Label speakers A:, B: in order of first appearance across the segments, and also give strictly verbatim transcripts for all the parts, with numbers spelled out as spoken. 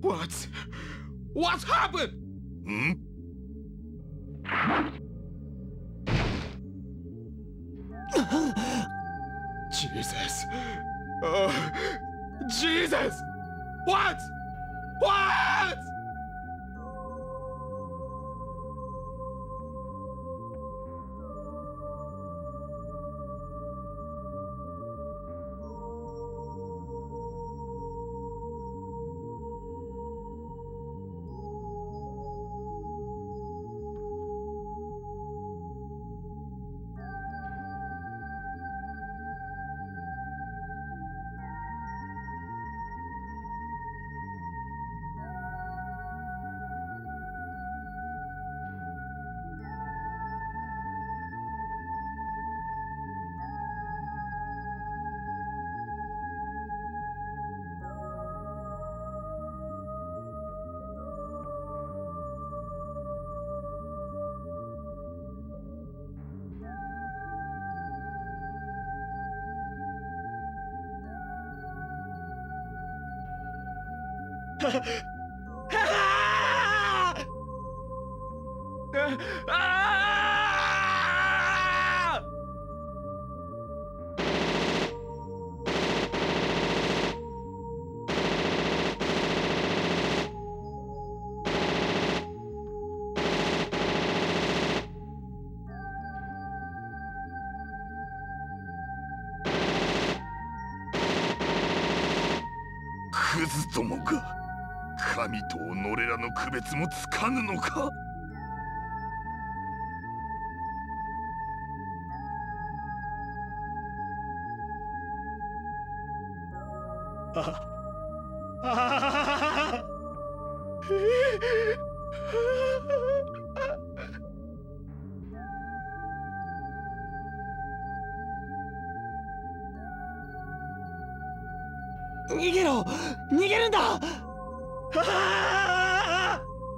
A: What? What happened?
B: Hmm?
A: Jesus. Oh, Jesus! What? What?
B: クズどもが神と己らの区別もつかぬのか。
A: ああ逃げろ、逃げるんだ。ああ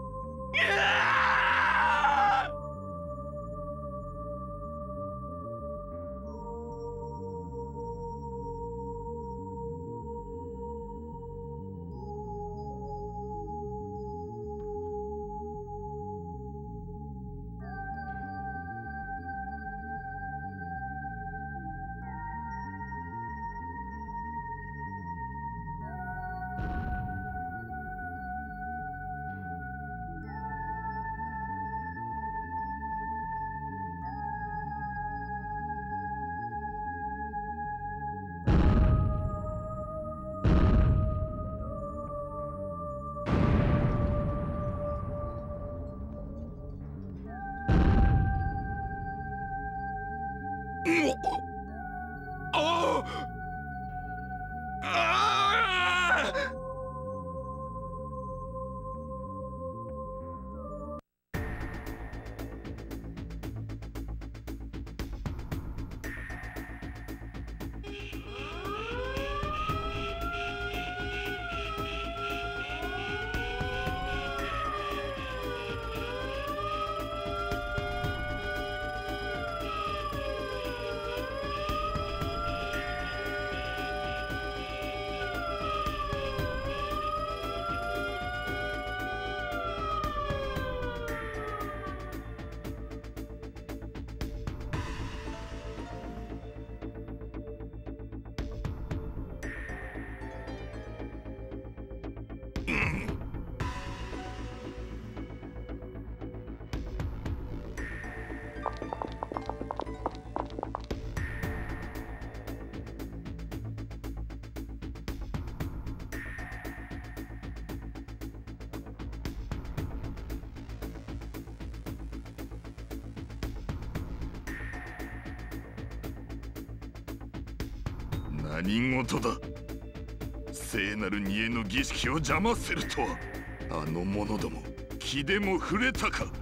B: 何事だ。聖なる煮えの儀式を邪魔するとは、あの者ども気でも触れたか。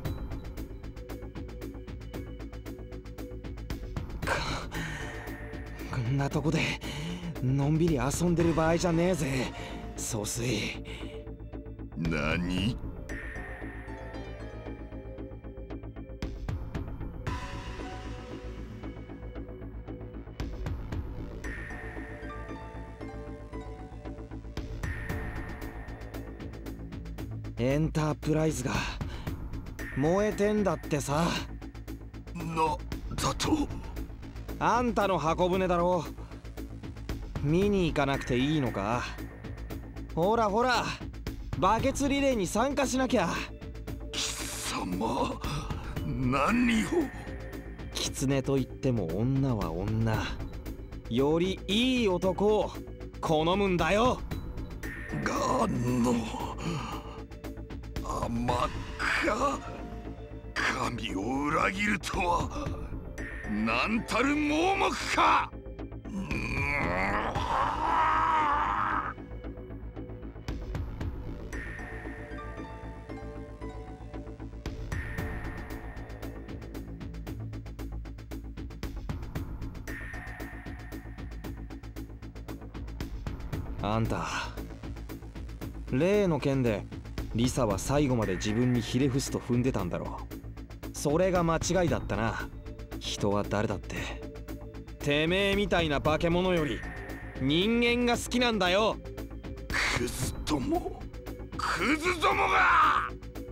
C: こんなとこでのんびり遊んでる場合じゃねえぜ、総帥。
B: 何？
C: エンタープライズが燃えてんだってさ。
B: な、だと？
C: あんたの箱舟だろ。見に行かなくていいのか？ほらほら、バケツリレーに参加しなきゃ。
B: 貴様、何を？
C: 狐と言っても女は女。よりいい男を好むんだよ。
B: がの甘か神を裏切るとは何たる盲目か。
C: あんた、例の件でリサは最後まで自分にひれ伏すと踏んでたんだろう。それが間違いだったな。人は誰だっててめえみたいな化け物より人間が好きなんだよ。
B: クズども、クズどもが！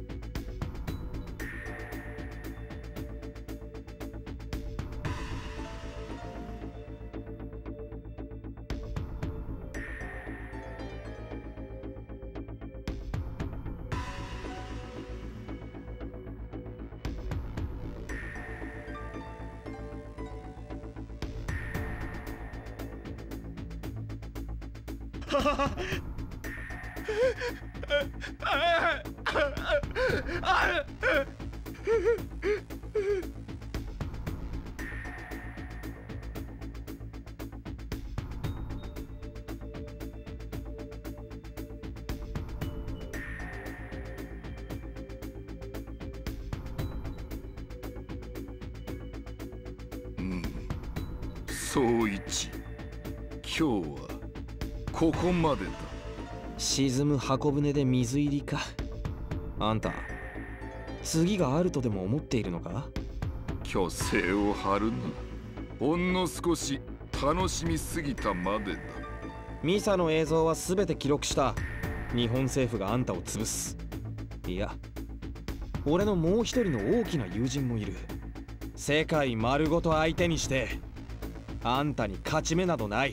B: うん、宗一、今日はここまでだ。
C: 沈む箱舟で水入りか。あんた、次があるとでも思っているのか？
B: 虚勢を張るな。ほんの少し楽しみすぎたまでだ。
C: ミサの映像は全て記録した。日本政府があんたを潰す。いや、俺のもう一人の大きな友人もいる。世界丸ごと相手にしてあんたに勝ち目などない。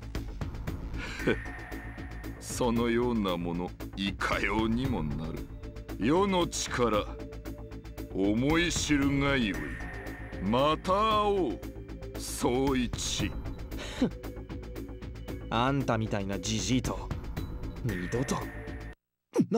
B: そのようなものいかようにもなる。世の力思い知るがよい。また会おう、宗一。
C: あんたみたいなジジイと二度とな。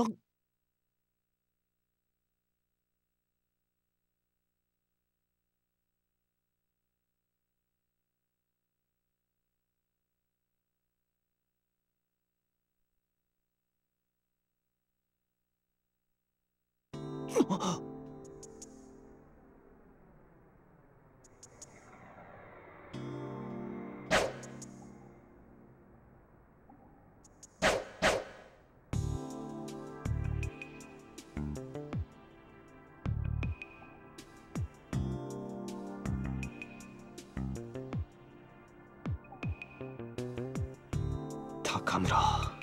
C: 高村。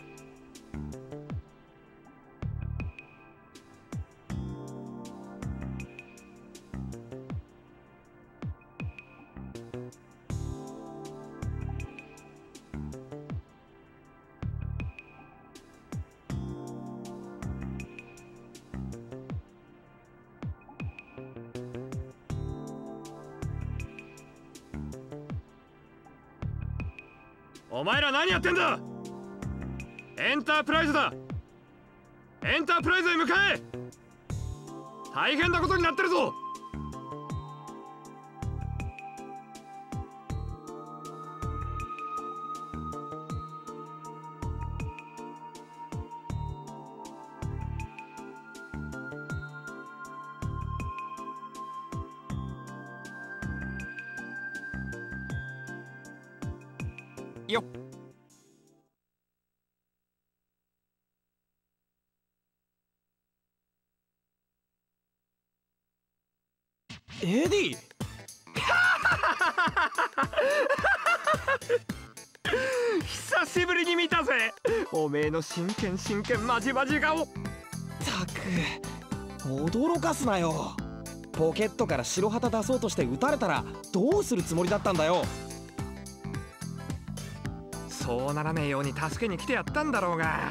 A: お前ら何やってんだ？エンタープライズだ。エンタープライズへ向かえ。大変なことになってるぞ。よっ。エディ久しぶりに見たぜ、おめえの真剣真剣マジマジ顔。
C: たく驚かすなよ。ポケットから白旗出そうとして撃たれたらどうするつもりだったんだよ。
A: そうならねえように助けに来てやったんだろうが。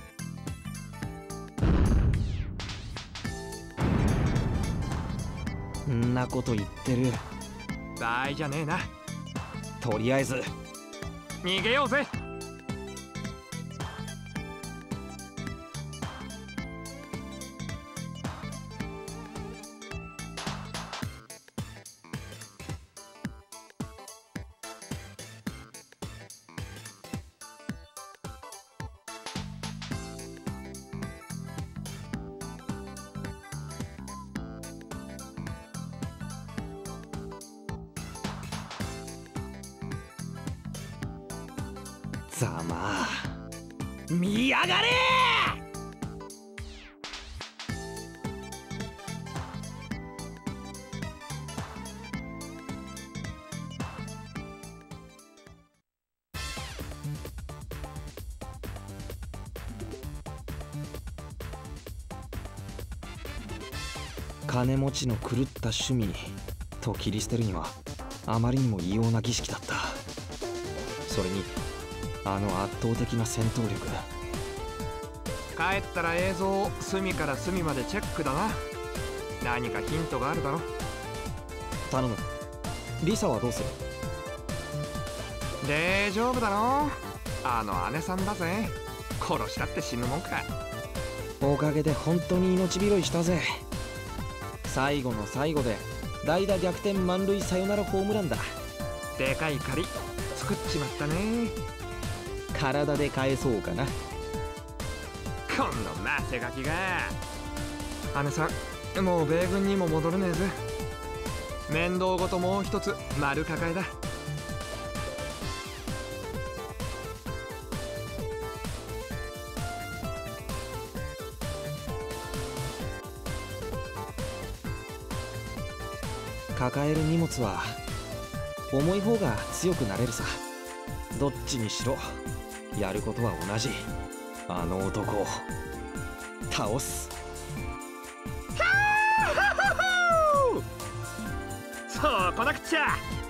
C: んなこと言ってる
A: 場合じゃねえな。
C: とりあえず
A: 逃げようぜ。
C: ざまあ見やがれ。金持ちの狂った趣味と切り捨てるにはあまりにも異様な儀式だった。それにあの圧倒的な戦闘力。
A: 帰ったら映像を隅から隅までチェックだな。何かヒントがあるだろ。
C: 頼む。リサはどうする？
A: 大丈夫だろ。あの姉さんだぜ。殺したって死ぬもんか。
C: おかげで本当に命拾いしたぜ。最後の最後で代打逆転満塁サヨナラホームランだ。
A: でかい借り作っちまったね。
C: 体で返そうかな。
A: このマセガキが。姉さんもう米軍にも戻れねえぜ。面倒ごともう一つ丸抱えだ。
C: 抱える荷物は重い方が強くなれるさ。どっちにしろやることは同じ。あの男を倒す。
A: そうこなくっちゃ。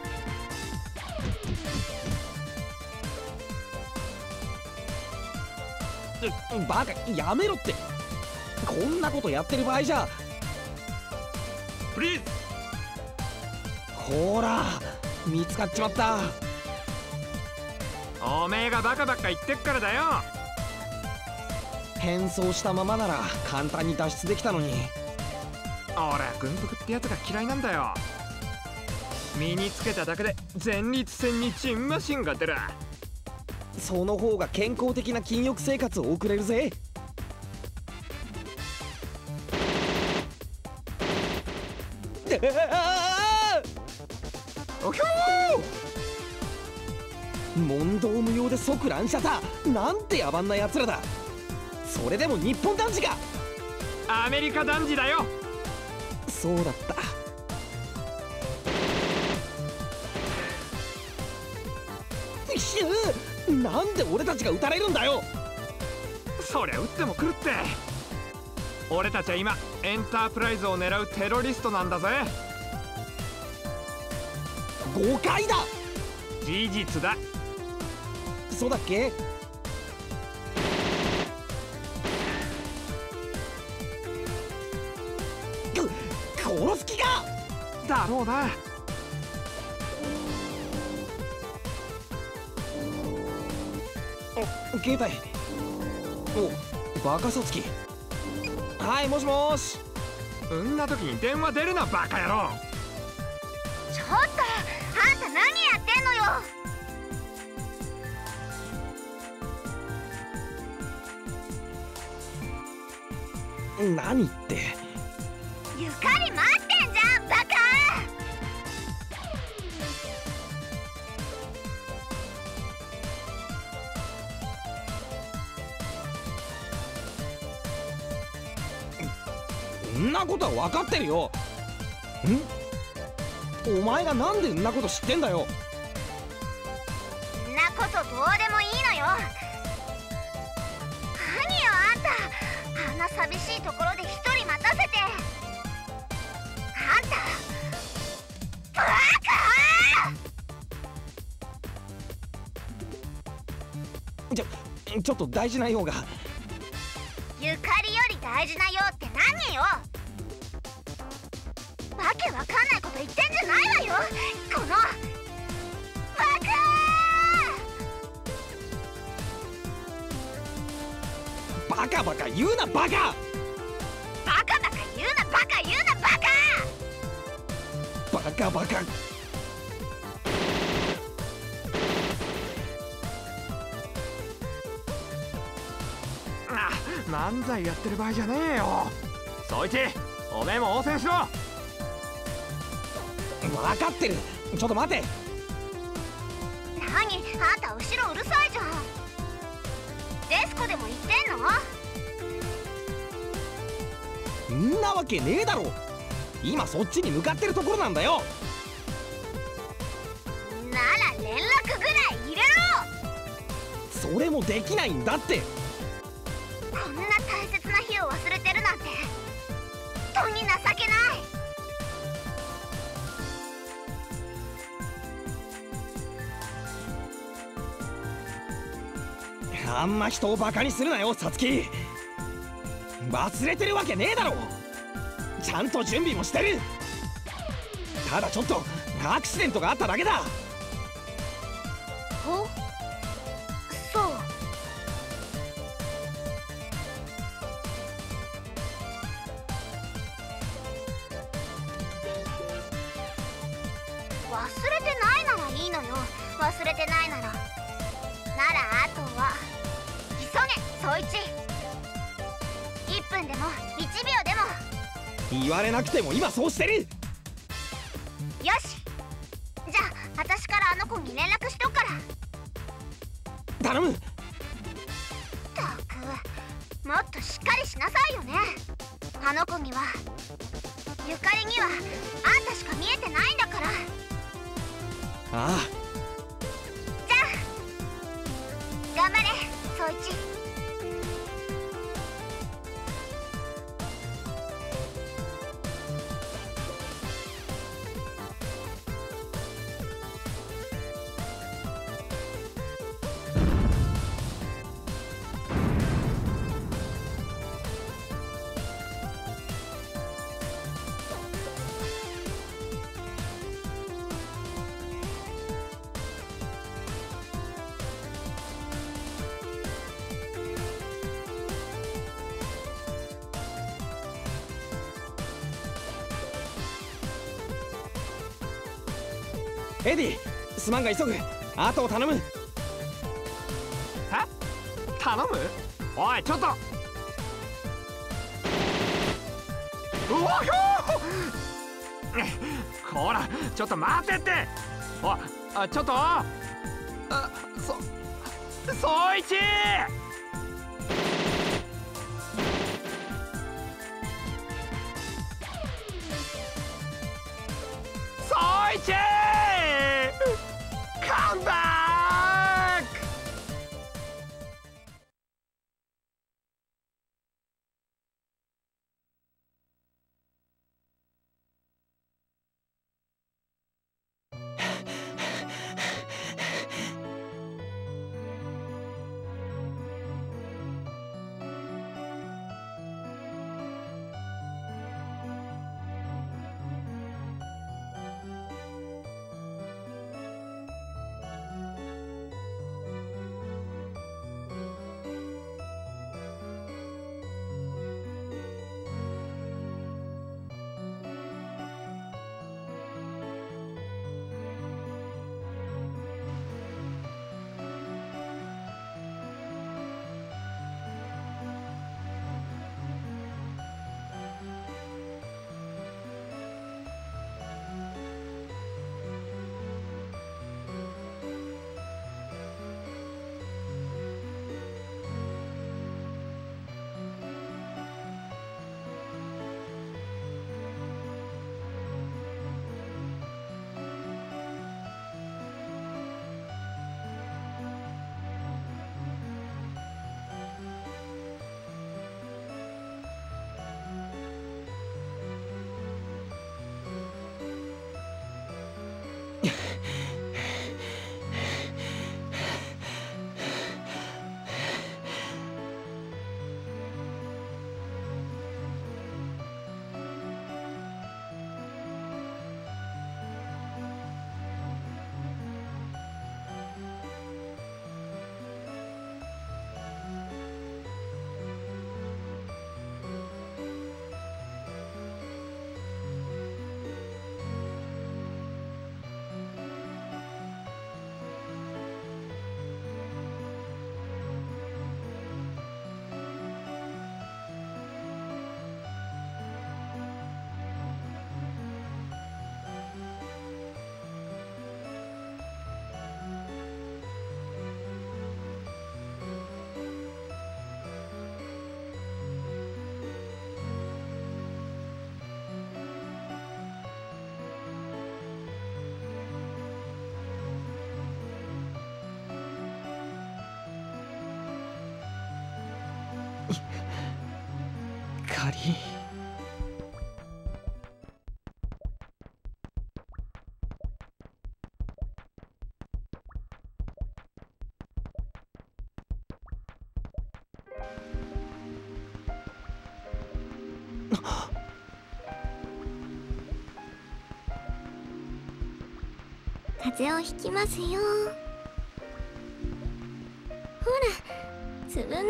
C: バカやめろって。こんなことやってる場合じゃ。
A: プリーズ。
C: ほら見つかっちまった。
A: おめえがバカばっか言ってっからだよ。
C: 変装したままなら簡単に脱出できたのに。
A: 俺は軍服ってやつが嫌いなんだよ。身につけただけで前立腺にチンマシンが出る。
C: その方が健康的な禁欲生活を送れるぜ。
A: おひょ
C: ー！問答無用で即乱射だ。なんて野蛮な奴らだ。それでも日本男児か。
A: アメリカ男児だよ。
C: そうだった。ひゅー、なんで俺たちが撃たれるんだよ。
A: そりゃ撃っても来るって。俺たちは今エンタープライズを狙うテロリストなんだぜ。
C: 誤解だ。
A: 事実だ。
C: そうだっけ？く殺す気か。
A: だろうな。
C: お、携帯。お、バカさつき。はい、もしもし。
A: んな時に電話出るなバカ野郎。
D: ちょっとあんた何やってんのよ。
C: 何って
D: ゆかり待ってんじゃんバカ。
C: んなことは分かってるよ。ん？お前がなんでんなこと知ってんだよ。
D: んなことどうでもいいのよ。何よあんた、あんな寂しいところで一人待たせて。あんたバカ！
C: ちょちょっと大事な用が。
D: ゆかりより大事な用って何よ。わけわかんないこと言ってんじゃないわよ、このバカ！
C: バカバカ言うなバカ！
D: バカバカ言うなバカ言うなバカ！
C: バカバカ。
A: あ、漫才やってる場合じゃねえよ。そいち、おめえも応戦しろ。
C: 分かってる。ちょっと待て。
D: 何、あんた後ろうるさいじゃん。デスコでも言ってんの？
C: んなわけねえだろ。今そっちに向かってるところなんだよ。
D: なら連絡ぐらい入れろ。
C: それもできないんだって。
D: こんな大切な日を忘れてるなんて本当に情けない。
C: あんま人をバカにするなよサツキ。忘れてるわけねえだろ。ちゃんと準備もしてる。ただちょっとアクシデントがあっただけだ。
D: お、そう。忘れてないならいいのよ。忘れてないなら。ならあとは急げそいち。いっぷんでもいちびょうでも。
C: 言われなくても今そうしてる。
D: よし、じゃあ私からあの子に連絡しとくから。
C: 頼む。
D: ったく、もっとしっかりしなさいよね。あの子には、ゆかりにはあんたしか見えてないんだから。
C: ああ。
D: じゃあ頑張れそいち。
C: エディ、すまんが急ぐ。あとを頼む。
A: え、頼む？おいちょっと。うわひょーこらちょっと待てって。おあちょっとあそそいちそいちカムバック。
C: 仮
E: 風邪をひきますよ。ほら、ずぶ濡れだよ。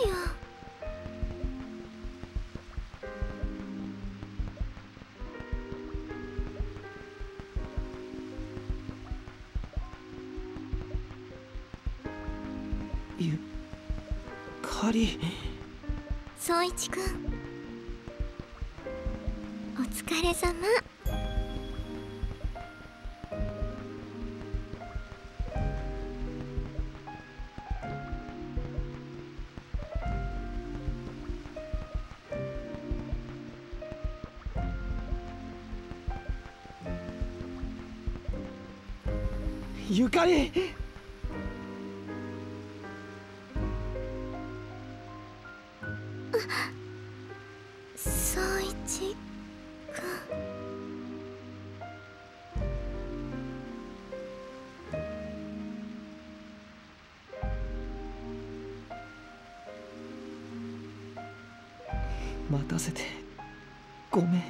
C: ゆかり。
E: 宗一くん、お疲れ様。
C: ゆかり。
E: 宗一くん。
C: 待たせてごめん。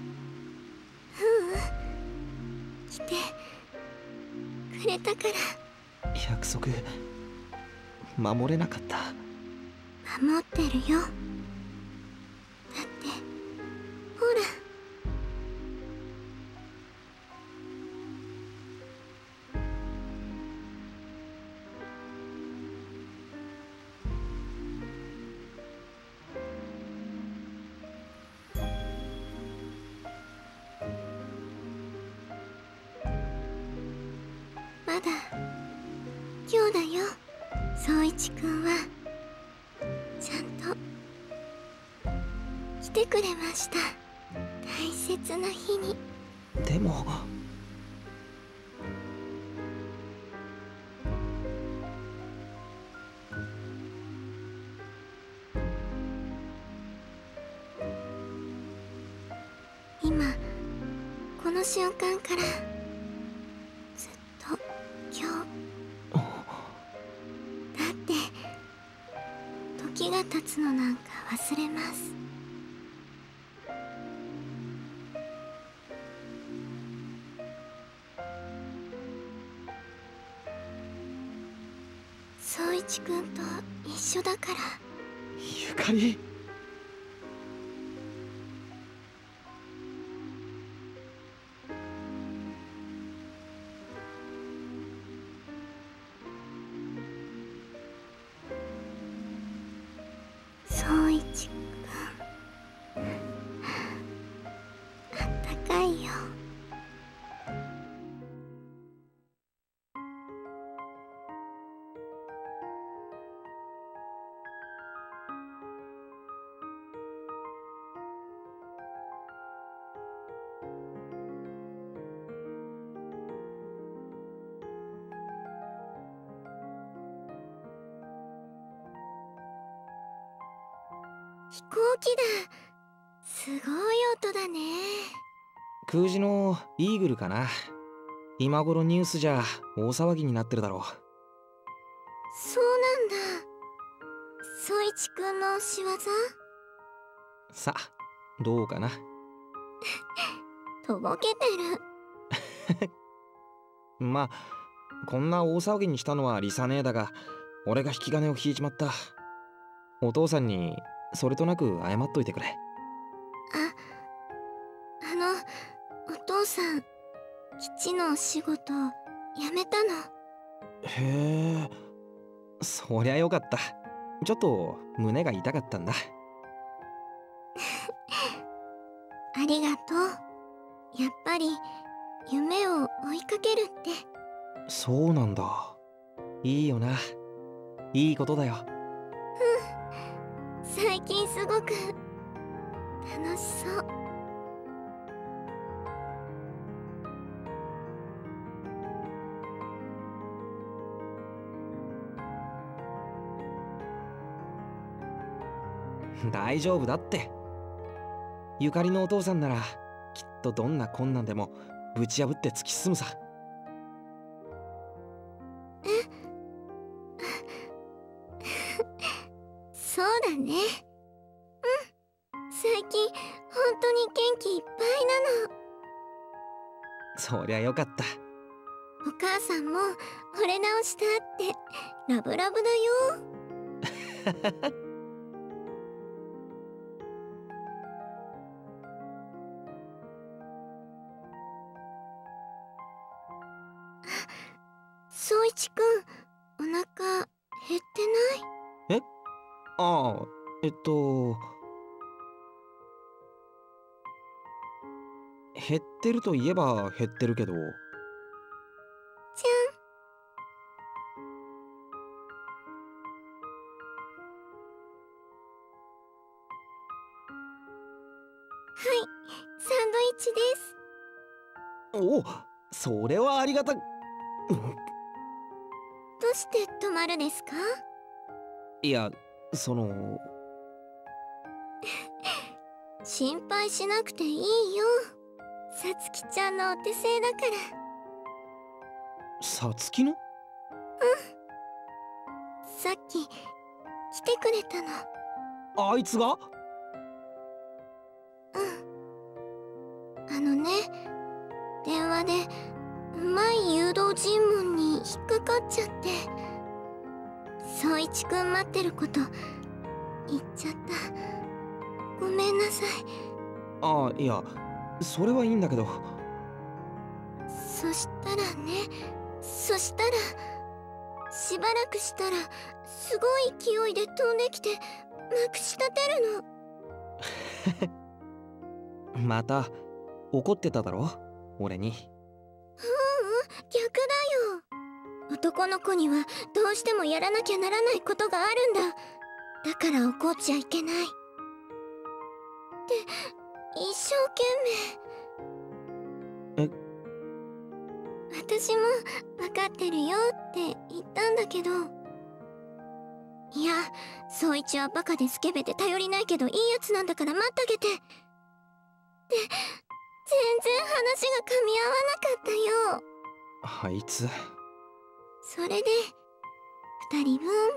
E: 来てくれたから。
C: 約束守れなかった。
E: 守ってるよ。だってほら。まだ今日だよ、宗一くんは。ちゃんと来てくれました、大切な日に。
C: でも
E: 今この瞬間からずっと今日だって時が経つのなんか忘れます。宗一くんと一緒だから。
C: ゆかり。
E: 宗一くん、あったかいよ。飛行機だ。すごい音だね。
C: 空自のイーグルかな。今頃ニュースじゃ大騒ぎになってるだろう。
E: そうなんだ。宗一くんの仕業？
C: さあどうかな。
E: とぼけてる。
C: まあこんな大騒ぎにしたのはリサ姉だが、俺が引き金を引いちまった。お父さんにそれとなく謝っといてくれ。
E: あ、あの、お父さん、基地のお仕事辞めたの。
C: へえ、そりゃよかった。ちょっと胸が痛かったんだ。
E: ありがとう。やっぱり夢を追いかけるって。
C: そうなんだ。いいよな。いいことだよ。
E: 最近すごく楽しそう。
C: 大丈夫だって。ゆかりのお父さんならきっとどんな困難でもぶち破って突き進むさ。
E: えそうだね。うん、最近本当に元気いっぱいなの。
C: そりゃよかった。
E: お母さんも惚れ直したってラブラブだよ。宗一くん、お腹減ってない？
C: え？ああ、えっと減ってるといえば減ってるけど。
E: じゃん。はい、サンドイッチです。
C: おお、それはありがた。
E: どうして止まるですか？
C: いや、その
E: 心配しなくていいよ。さつきちゃんのお手製だから。
C: さつきの？うん。
E: さっき来てくれたの。
C: あいつが？
E: うん。あのね、電話で前誘導尋問に引っかかっちゃって、宗一くん待ってること言っちゃった。ごめんなさい。
C: ああ、いや、それはいいんだけど。
E: そしたらね、そしたらしばらくしたらすごい勢いで飛んできてまくし立てるの。
C: また怒ってただろ、俺に。
E: ううん、逆だよ。男の子にはどうしてもやらなきゃならないことがあるんだ。だから怒っちゃいけない。って一生懸命。
C: え？
E: 私も分かってるよって言ったんだけど、いや、宗一はバカでスケベで頼りないけどいいやつなんだから待ってあげて。で、全然話が噛み合わなかったよ。
C: あいつ。
E: それで二人分って。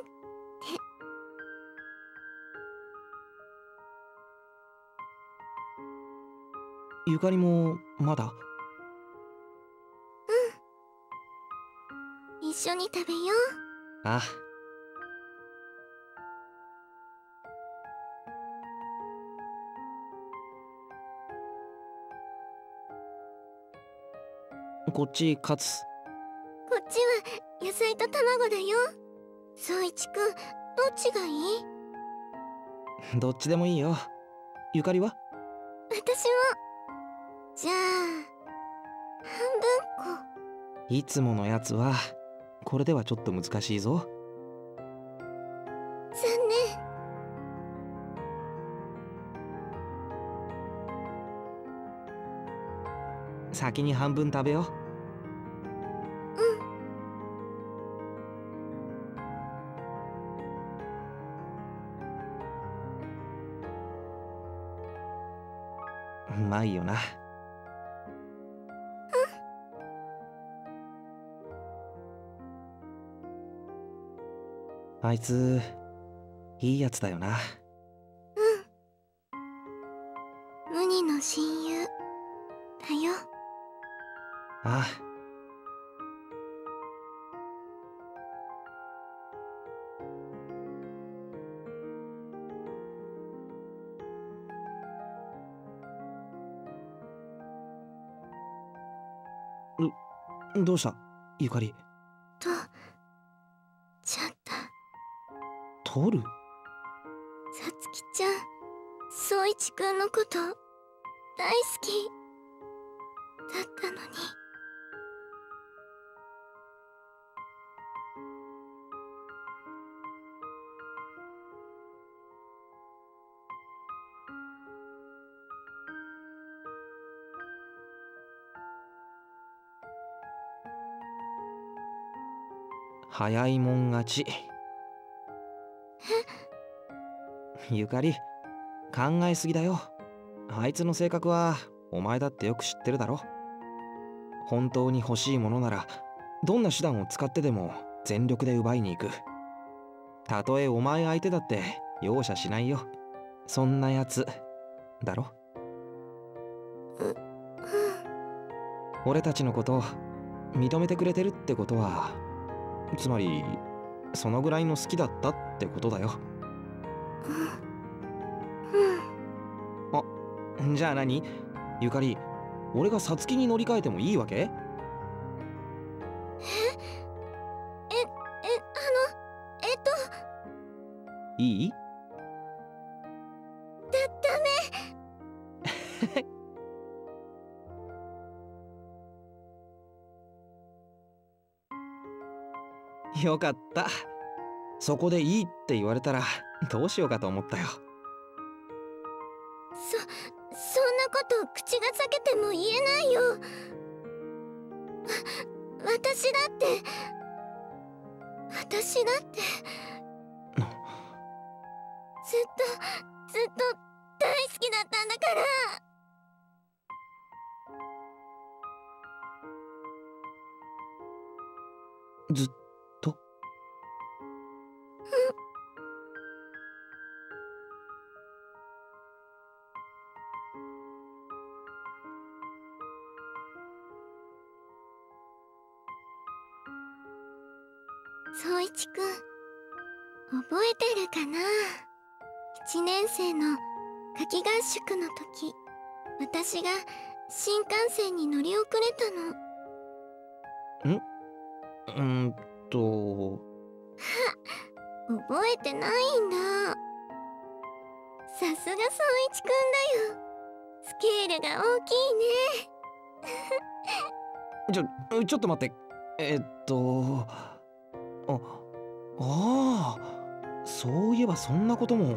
C: ゆかりもまだ？
E: うん、一緒に食べよう。
C: ああ。こっちカツ。
E: こっちは野菜と卵だよ。宗一くん、どっちがいい？
C: どっちでもいいよ。ゆかりは？
E: 私も。じゃあ半分こ。
C: いつものやつはこれではちょっと難しいぞ。
E: 残念。
C: 先に半分食べよう。うまいよな。あいついいやつだよな。
E: うん、無二の親友だよ。
C: ああ。どうしたゆかり？
E: とちゃった。
C: 取る？
E: さつきちゃん、宗一くんのこと大好きだったのに。
C: 早いもん勝ち。ゆかり、 考えすぎだよ。あいつの性格はお前だってよく知ってるだろ。本当に欲しいものならどんな手段を使ってでも全力で奪いに行く。たとえお前相手だって容赦しないよ。そんなやつだろ。俺たちのこと認めてくれてるってことは、つまりそのぐらいの好きだったってことだよ。あ、じゃあ何？ゆかり、俺がさつきに乗り換えてもいいわけ？
E: ええ、え、あの、えっと
C: いい？
E: だ、ダメ。
C: よかった。そこでいいって言われたらどうしようかと思ったよ。
E: そ、そんなこと口が裂けても言えないよ。わ、私だって、私だって、ずっと、ずっと大好きだったんだから。
C: ずっと？
E: 宗一くん、覚えてるかな？一年生の夏季合宿の時、私が新幹線に乗り遅れたの。
C: ん？うーんと
E: 覚えてないんだ。さすが宗一くんだよ。スケールが大きいね。
C: ちょ、ちょっと待って。えっとあ、ああ、そういえばそんなことも。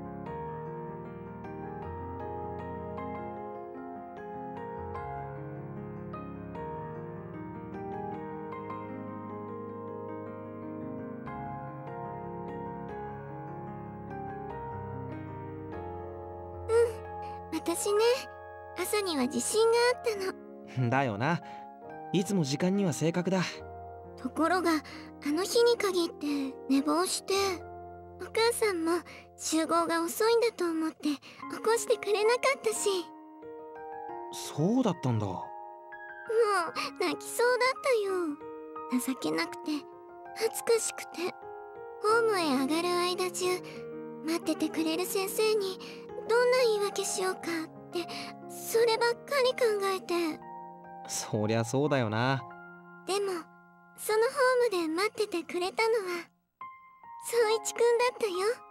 E: 私ね、朝には自信があったの。
C: だよな。いつも時間には正確だ。
E: ところが、あの日に限って寝坊して、お母さんも集合が遅いんだと思って起こしてくれなかったし。
C: そうだったんだ。
E: もう泣きそうだったよ。情けなくて恥ずかしくて。ホームへ上がる間中、待っててくれる先生にどんな言い訳しようかってそればっかり考えて。
C: そりゃそうだよな。
E: でもそのホームで待っててくれたのは宗一くんだったよ。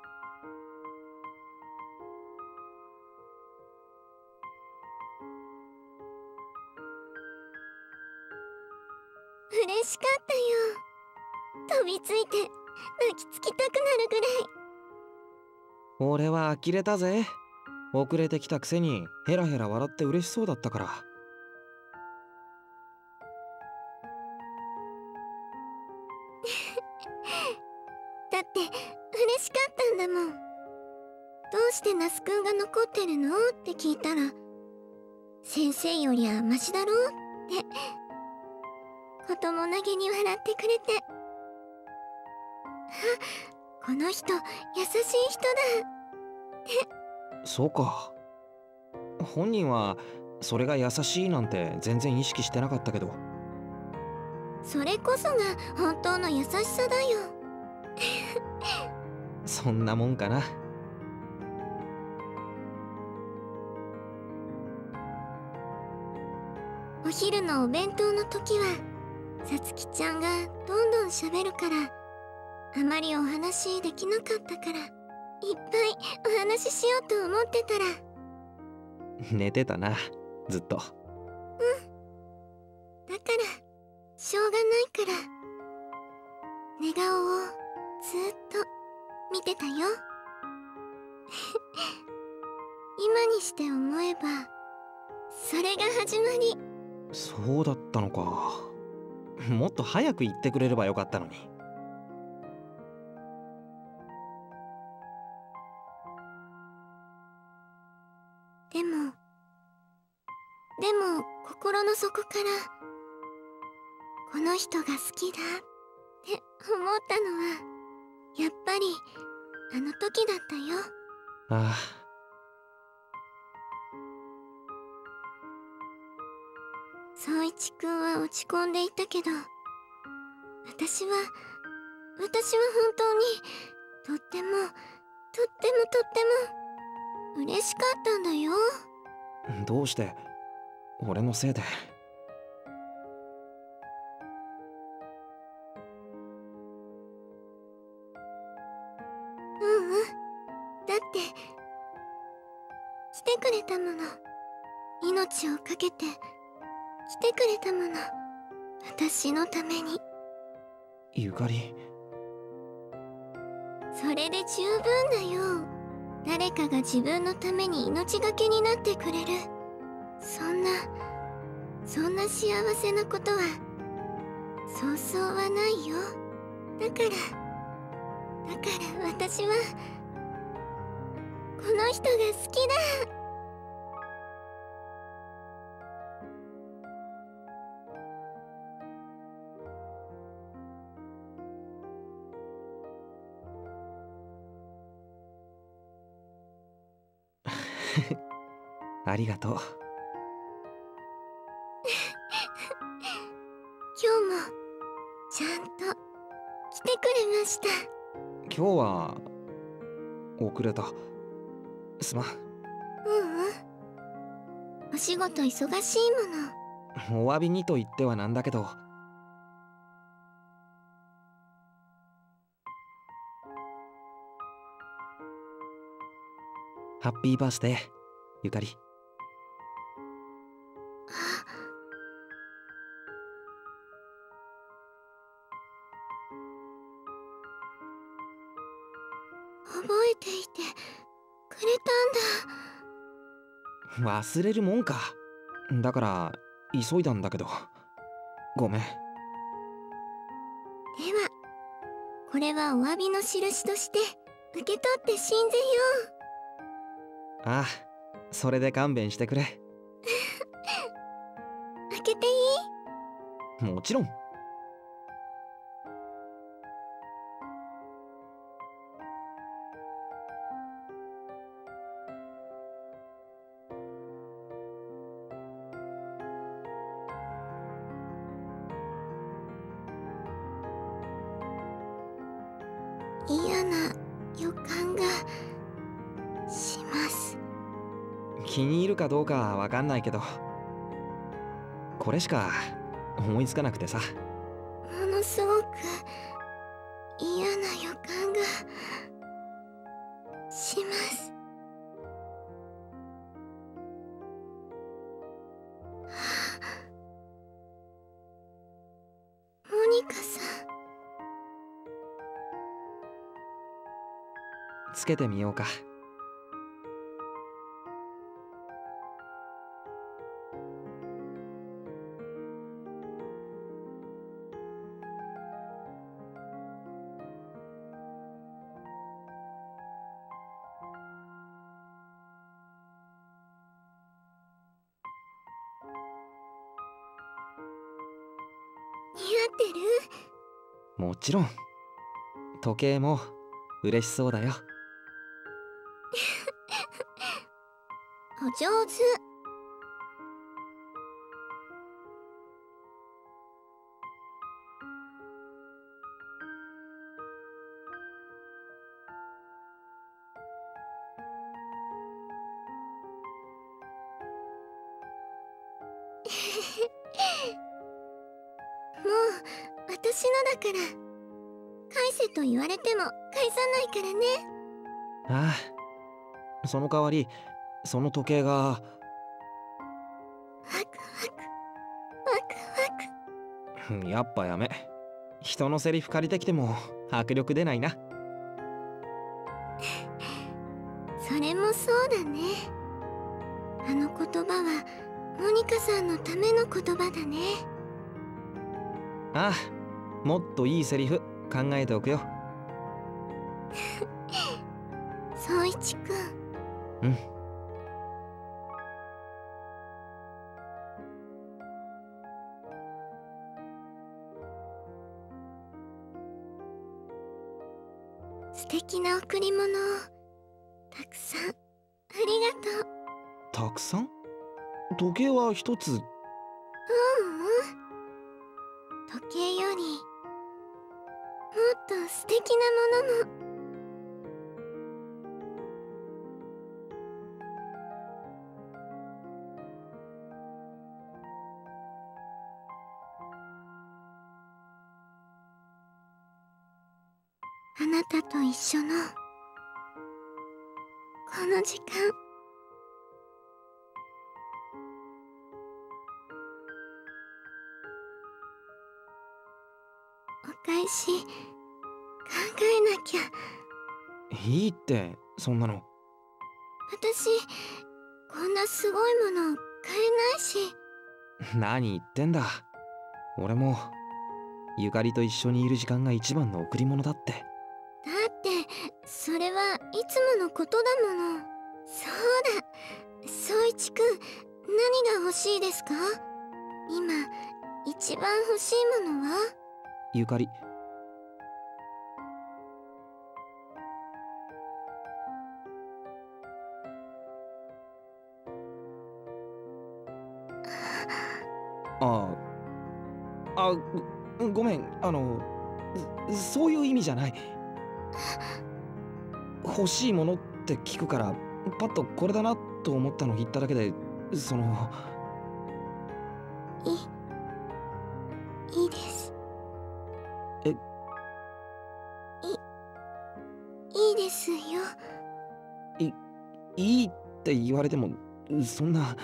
E: 嬉しかったよ。飛びついて泣きつきたくなるぐらい。
C: 俺は呆れたぜ。遅れてきたくせにヘラヘラ笑って嬉しそうだったから。
E: だって嬉しかったんだもん。どうして那須くんが残ってるのって聞いたら、先生よりはマシだろうって子供なげに笑ってくれて、あ、この人優しい人だって。
C: そうか。本人はそれが優しいなんて全然意識してなかったけど。
E: それこそが本当の優しさだよ。
C: そんなもんかな。
E: お昼のお弁当の時はさつきちゃんがどんどん喋るから、あまりお話できなかったから、いっぱいお話ししようと思ってたら。
C: 寝てたな、ずっと。
E: うん。だからしょうがないから寝顔をずっと見てたよ。今にして思えばそれが始まり。
C: そうだったのか。もっと早く言ってくれればよかったのに。
E: でもでも心の底からこの人が好きだって思ったのはやっぱりあの時だったよ。
C: ああ、
E: 宗一くんは落ち込んでいたけど、私は私は本当にとってもとってもとっても嬉しかったんだよ。
C: どうして俺のせいで。
E: うんうん、だって来てくれたもの、命を懸けて来てくれたもの、私のために。
C: ゆかり、
E: それで十分だよ。誰かが自分のために命がけになってくれる、そんなそんな幸せなことはそうそうはないよ。だからだから私はこの人が好きだ。
C: ありがとう。
E: 今日もちゃんと来てくれました。
C: 今日は遅れた。すまん。
E: うんうん、お仕事忙しいもの。
C: お詫びにと言ってはなんだけど、ハッピーバースデーゆかり。
E: 覚えていてくれたんだ。
C: 忘れるもんか。だから急いだんだけどごめん。では
E: これはお詫びの印として受け取って信ぜよ
C: う。ああ、それで勘弁してくれ。
E: 開けていい？
C: もちろん。
E: 嫌な予感がします。
C: 気に入るかどうかはわかんないけど、これしか思いつかなくてさ。
E: ものすごく嫌な予感がします。モニカさん、
C: つけてみようか。
E: 似合ってる？
C: もちろん。時計も嬉しそうだよ。
E: お上手。もう私のだから返せと言われても返さないからね。
C: ああ、その代わりその時計が。
E: ワクワクワクワク。
C: やっぱやめ。人のセリフ借りてきても迫力出ないな。
E: それもそうだね。あの言葉はモニカさんのための言葉だね。
C: ああ、もっといいセリフ考えておくよ。
E: 宗一くん。
C: うん。
E: 素敵な贈り物をたくさんありがとう。
C: たくさん？時計は一つ。
E: ううん、時計よりもっと素敵なものも。あなたと一緒のこの時間、お返し考えなきゃ。
C: いいって、そんなの。
E: 私こんなすごいもの買えないし。
C: 何言ってんだ。俺もゆかりと一緒にいる時間が一番の贈り物だって。
E: だってそれはいつものことだもの。そうだ、宗一くん、何が欲しいですか？今一番欲しいものは？
C: ゆかり。ああ、ご、ごめん、あのそういう意味じゃない。欲しいものって聞くからパッとこれだなと思ったの言っただけで、その
E: いいいいです。
C: え、
E: いいいですよ。
C: いいいって言われてもそんな。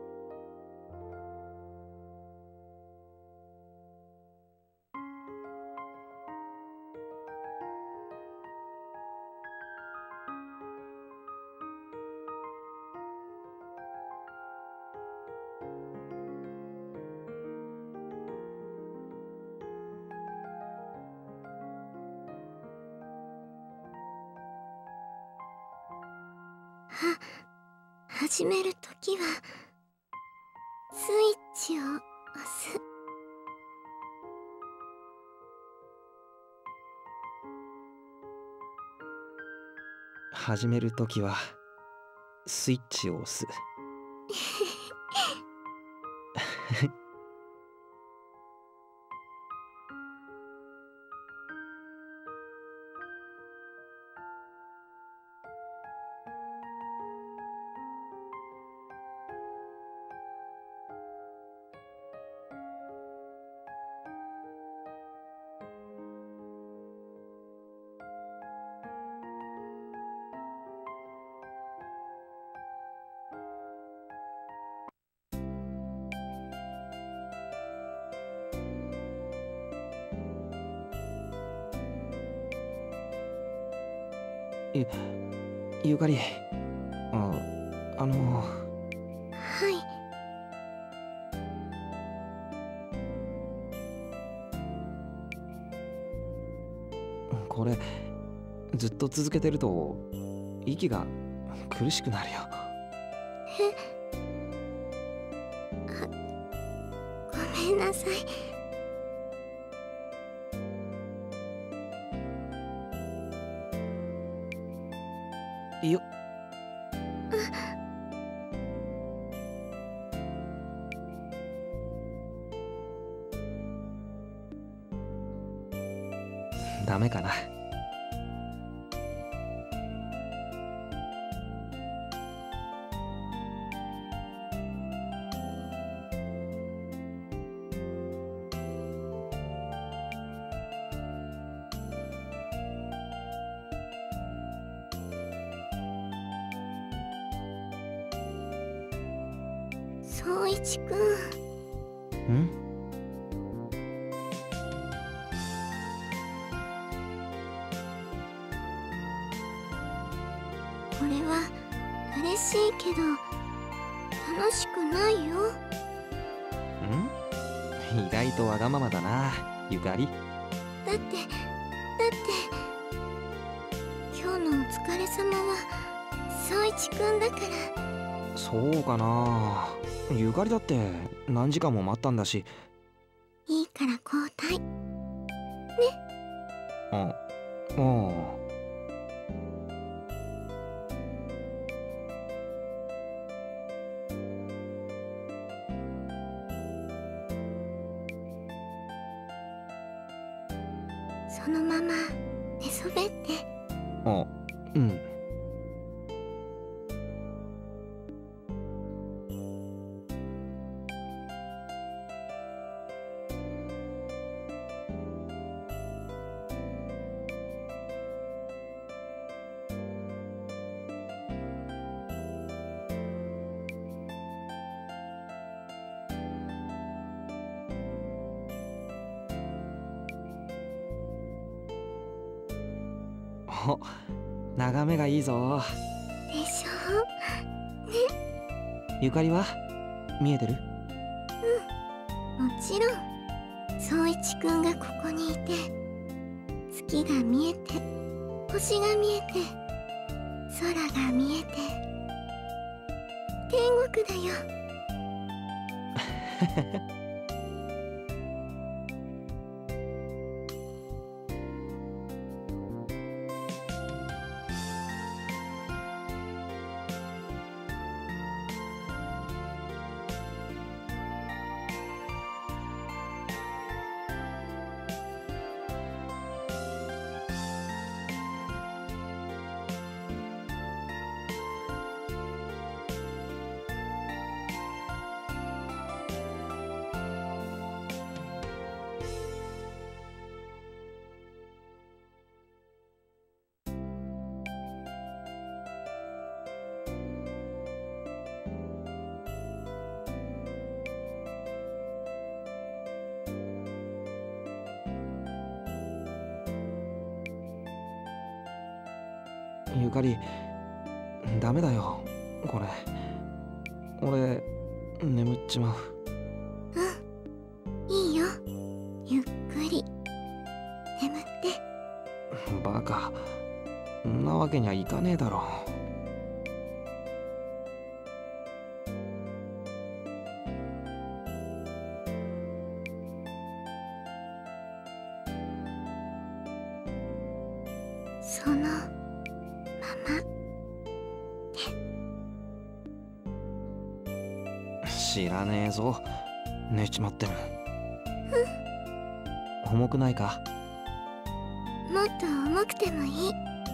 E: は、始めるときはスイッチを押す。
C: 始めるときはスイッチを押す。ゆ、ゆかり、あ、あの。
E: はい。
C: これずっと続けてると息が苦しくなるよ。
E: え、あ、ごめんなさい。
C: よっ。ダメかな。
E: 宗一くん。
C: ん？
E: これは嬉しいけど楽しくないよ。
C: ん？意外とわがままだな、ゆかり。
E: だってだって今日のお疲れ様は宗一くんだから。
C: そうかな。ゆかりだって何時間も待ったんだし。
E: いいから交代ね。
C: あ、ああ。
E: そのまま寝そべって。
C: あ、うん。お、眺めがいいぞ。
E: でしょ。ね。
C: ゆかりは見えてる？
E: うん、もちろん。宗一くんがここにいて、月が見えて、星が見えて、空が見えて、天国だよ。ゆかり、ダメだよこれ。俺眠っちまう。 うん、いいよ、ゆっくり眠って。
C: バカ、そんなわけにはいかねえだろ。
E: その
C: 知らねえぞ、寝ちまっても。重くないか？
E: もっと重くてもいい。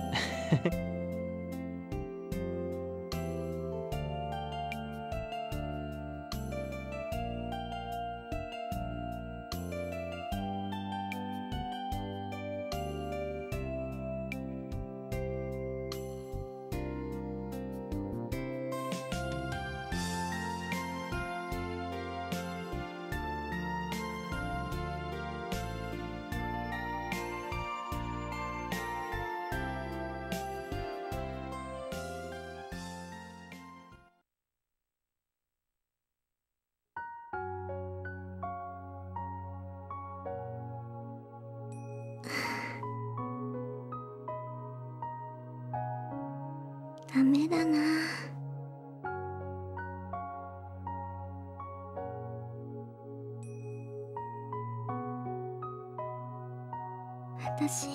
E: ダメだな。私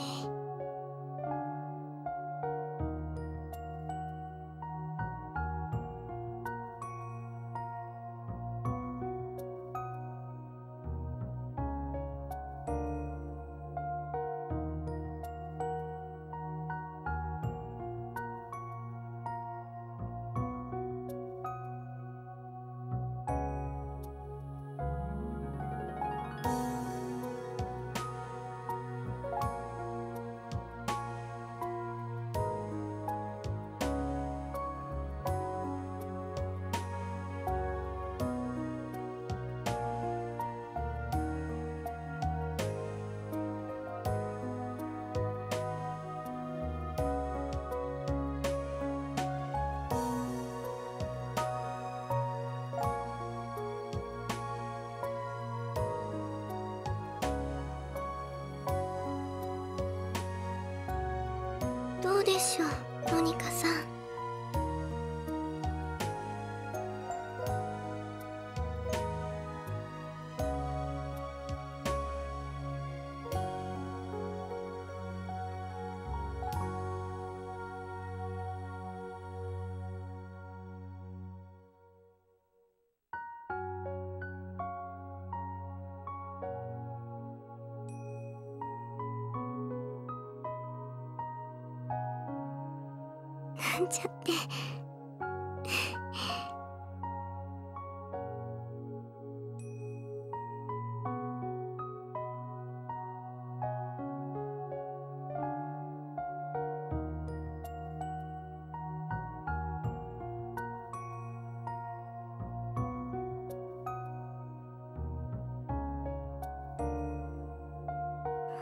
E: どうでしょう、モニカさん。 なんちゃって。うん。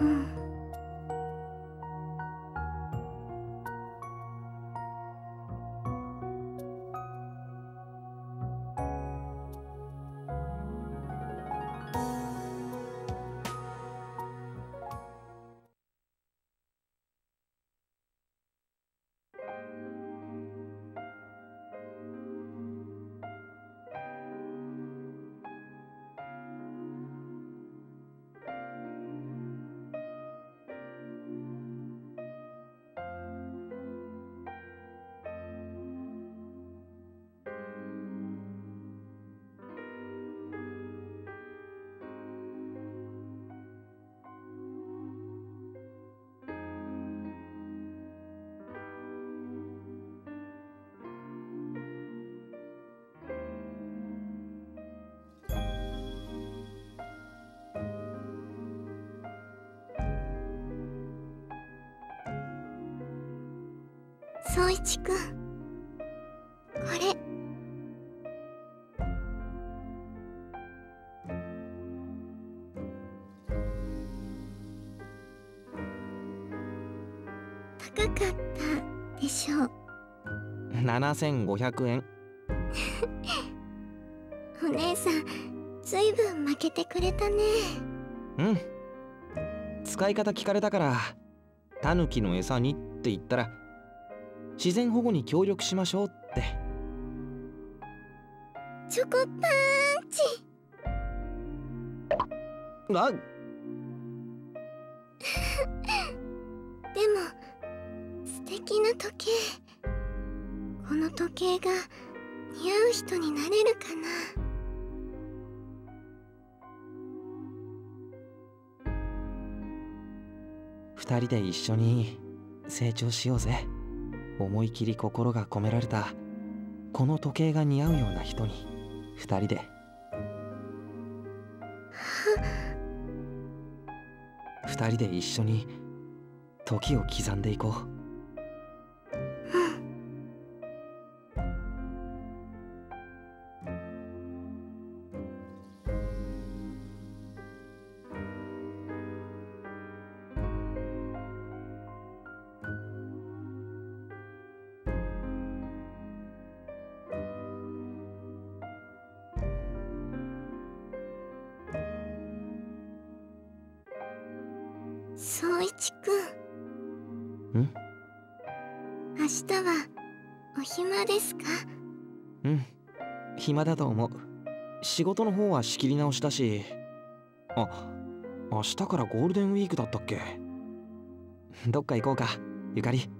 E: 宗一くん、これ。高かったでしょう。
C: ななせんごひゃくえん。
E: お姉さん、ずいぶん負けてくれたね。
C: うん。使い方聞かれたからタヌキの餌にって言ったら、自然保護に協力しましょうって。
E: チョコパンチ。
C: あ
E: でも素敵な時計。この時計が似合う人になれるかな。
C: 二人で一緒に成長しようぜ。思い切り心が込められたこの時計が似合うような人に二人で。二人で一緒に時を刻んでいこう。
E: 宗一くん。
C: ん？
E: 明日はお暇ですか？
C: うん、暇だと思う。仕事の方は仕切り直しだし。あ、明日からゴールデンウィークだったっけ？どっか行こうか、ゆかり。